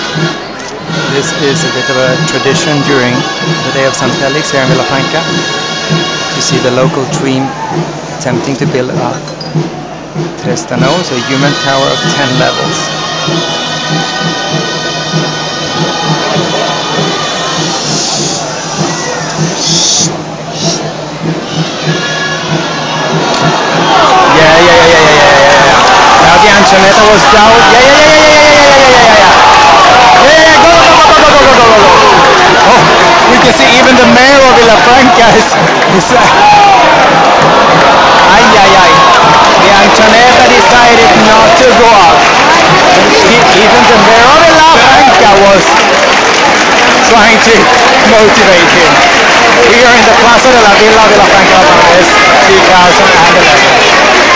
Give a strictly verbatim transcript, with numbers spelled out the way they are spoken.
This is a bit of a tradition during the day of Saint Felix here in Villafranca to see the local team attempting to build a Tres Tanos, a human tower of ten levels. Yeah, yeah, yeah, yeah, yeah, yeah, yeah, yeah. Now the Anchoneta was down. Yeah, yeah, yeah, yeah, yeah, yeah, yeah, yeah, yeah, yeah. Yeah, yeah, yeah, go, go, go, go, go, go, go, go, go. Oh, we can see even the mayor of Villafranca is, is uh, ay, ay, ay. The Anchoneta decided not to go up. He, even the mayor of Villafranca was trying to motivate him. We are in the Plaza de la Villa Villafranca Bangladesh two thousand eleven.